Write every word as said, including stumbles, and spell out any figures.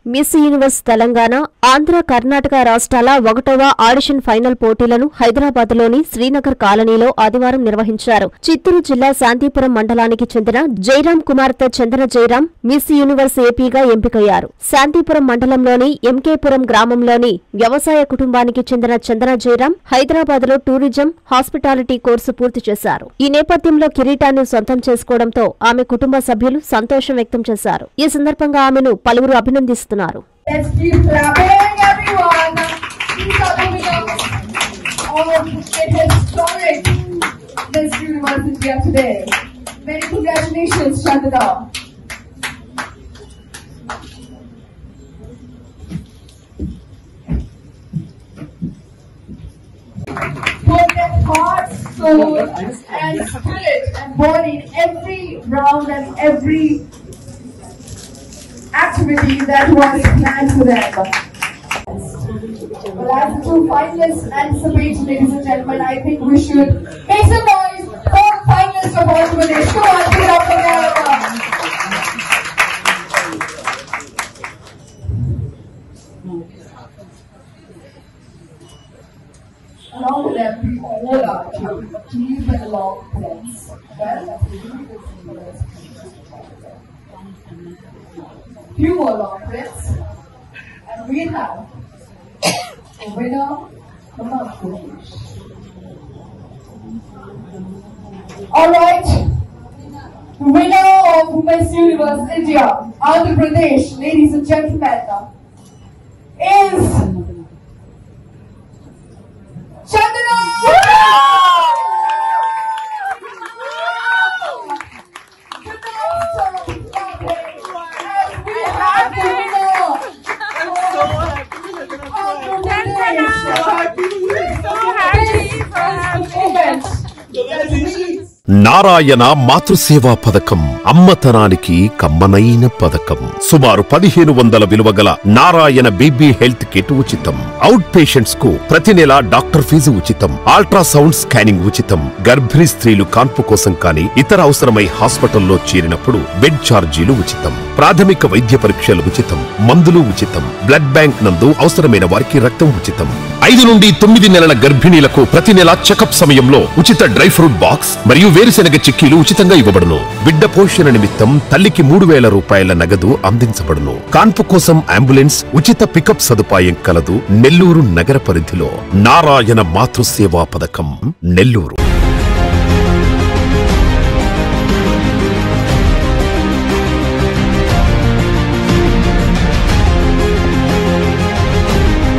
Miss Universe Telangana, Andhra, Karnataka రాష్ట్రాల ఒకటవ audition final పోటీలను హైదరాబాద్లోని శ్రీనగర్ కాలనీలో ఆదివారం నిర్వహించారు. చిత్తూరు జిల్లా శాంతిపురం మండలానికి చెందిన జైరాం కుమార్తె చందన జైరాం మిస్ యూనివర్స్ ఏపీగా ఎంపికయ్యారు. శాంతిపురం మండలంలోని ఎంకేపురం గ్రామంలోని వ్యవసాయ కుటుంబానికి చెందిన చందన జైరాం హైదరాబాద్లో టూరిజం, హాస్పిటాలిటీ కోర్సు పూర్తి చేశారు. ఈ నేపథ్యంలో కిరీటాన్ని సొంతం చేసుకోవడంతో ఆమె కుటుంబ సభ్యులు సంతోషం వ్యక్తం చేశారు. ఈ సందర్భంగా ఆమెను పలువురు అభినందిస్తున్నారు. Let's keep clapping, everyone. These are the winners of the historic Miss Universe India today. Many congratulations, Chandana. Put their heart, soul, and spirit and body in every round and every activity that was planned for them. Well, as the two finalists anticipate, ladies and gentlemen, I think we should make some noise for the finalists of Andhra Pradesh. Come on, give it up for them. Along with them, we all are to please and along friends. Well, few more long friends, and we have a winner from Andhra Pradesh. All right, the winner of Miss Universe India, Andhra Pradesh, ladies and gentlemen, is Chandana. Narayana మాతృసేవా పథకం అమ్మతనానికి కమ్మనైన పథకం. సుమారు పదిహేను వందల విలువ గల Narayana baby health kit ఉచితం. Out patients కు ప్రతి నెల డాక్టర్ ఫీజు ఉచితం. అల్ట్రాసౌండ్ స్కానింగ్ ఉచితం. గర్భిణీ స్త్రీలు కాన్పు కోసం కానీ ఇతర అవసరమై హాస్పిటల్లో చేరినప్పుడు బెడ్ ఛార్జీలు ఉచితం. ప్రాథమిక వైద్య పరీక్షలు ఉచితం. మందులు ఉచితం. బ్లడ్ బ్యాంక్ నందు అవసరమైన వారికి రక్తం ఉచితం. ఐదు నుండి తొమ్మిది నెలల గర్భిణీలకు ప్రతి నెల చెకప్ సమయంలో ఉచిత డ్రై ఫ్రూట్ బాక్స్ మరియు వేరుశెనగ చిక్కీలు ఉచితంగా ఇవ్వబడును. బిడ్డ పోషణ నిమిత్తం తల్లికి మూడు వేల రూపాయల నగదు అందించబడును. కాన్పు కోసం అంబులెన్స్, ఉచిత పికప్ సదుపాయం కలదు. నెల్లూరు నగర పరిధిలో నారాయణ మాతృసేవా పథకం, నెల్లూరు.